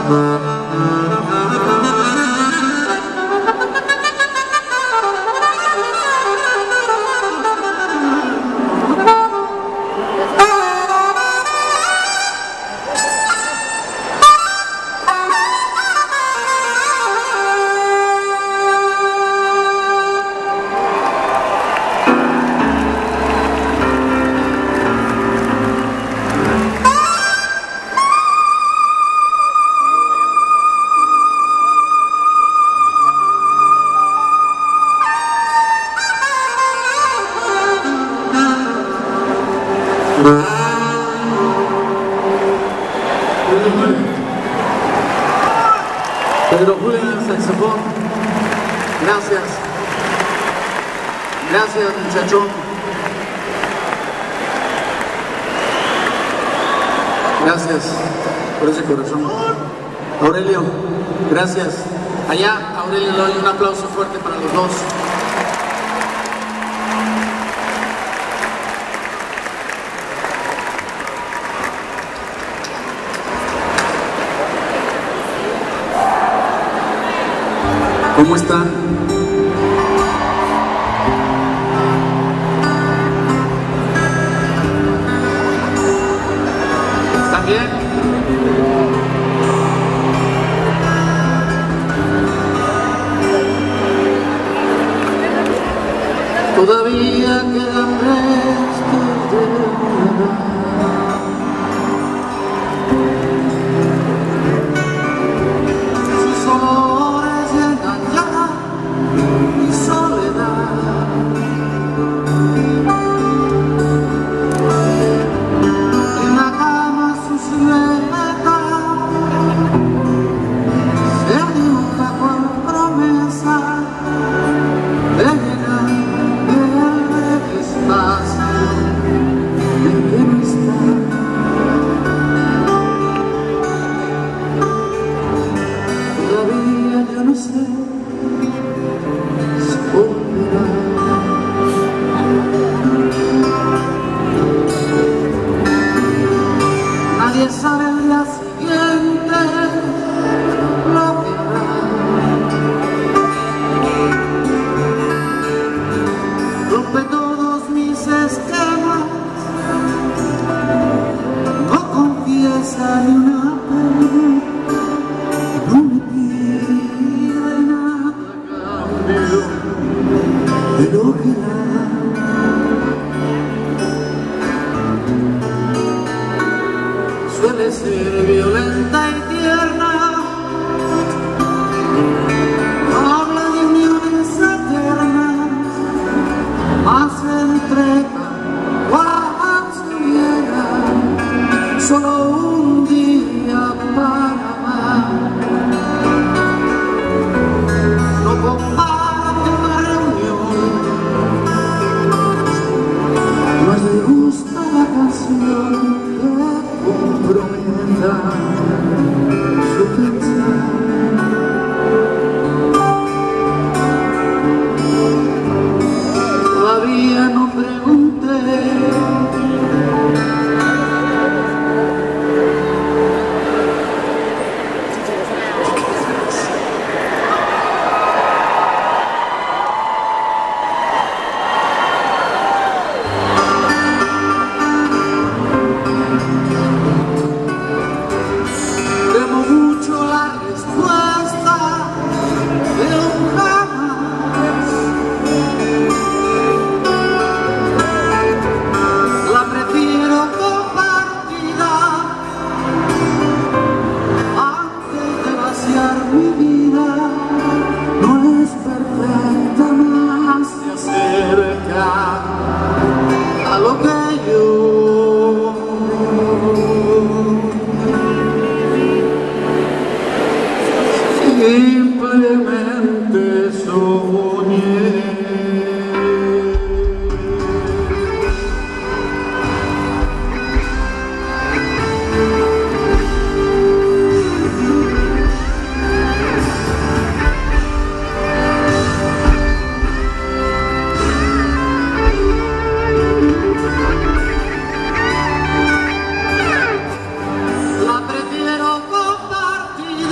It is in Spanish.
Pedro Julio en el saxofón. Gracias. Gracias, muchachón. Gracias por ese corazón. Aurelio, gracias. Allá, Aurelio, le doy un aplauso fuerte para los dos. ¿Cómo están? ¿Están bien? Todavía quedan restos de una. Nadie sabe el día siguiente lo que hará. Rompe todos mis esquemas, no confiesa ni una pena, no me pide nada a cambio de lo que da. Suele ser violenta y tierna, habla de uniones eternas, más entrega cuando llega, solo un día para amar. No comparte una reunión, no le gusta la canción comprometa su pensar. Todavía no pregunté simplemente soñé. La prefiero compartir